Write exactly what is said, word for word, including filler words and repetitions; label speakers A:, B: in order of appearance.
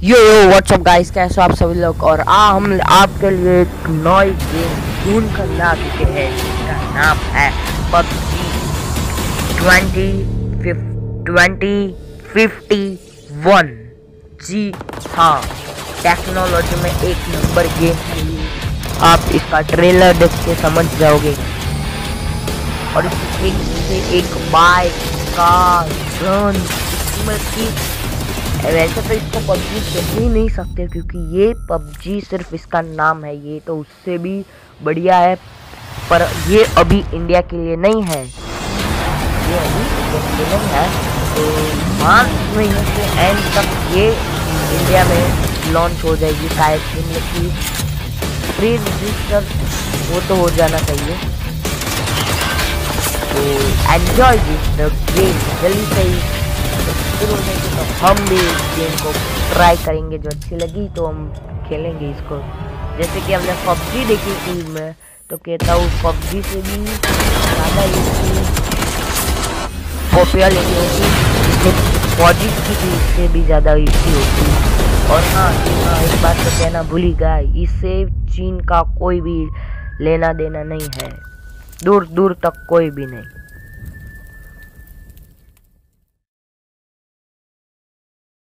A: यो यो WhatsApp guys, कैसे हो आप सभी लोग। और आ हम आपके लिए एक नई गेम ढूंढ कर ला चुके हैं जिसका नाम है PUBG twenty twenty fifty one. जी हाँ, टेक्नोलॉजी में एक नंबर गेम है। आप इसका ट्रेलर देख के समझ जाओगे। और इसमें एक से एक बाइक, कार, गन, की वैसे तो इसको पबजी कह ही नहीं सकते क्योंकि ये पबजी सिर्फ इसका नाम है, ये तो उससे भी बढ़िया है। पर ये अभी इंडिया के लिए नहीं है, ये अभी इंडिया के लिए नहीं है। तो मार्च महीने से एंड तक ये इंडिया में लॉन्च हो जाएगी शायद। मतलब कि प्री रजिस्टर वो तो हो जाना चाहिए। तो एंजॉय दिस गेम जल्दी से ही शुरू होने के, तो हम भी इस गेम को ट्राई करेंगे। जो अच्छी लगी तो हम खेलेंगे इसको। जैसे कि हमने पबजी देखी थी, मैं तो कहता हूँ पबजी से भी ज़्यादा इसकी पॉपुलरिटी होती, पबजी की भी इससे भी ज़्यादा इसकी होती। और हाँ हाँ एक बात तो कहना भूल ही गया, इससे चीन का कोई भी लेना देना नहीं है, दूर दूर तक कोई भी नहीं।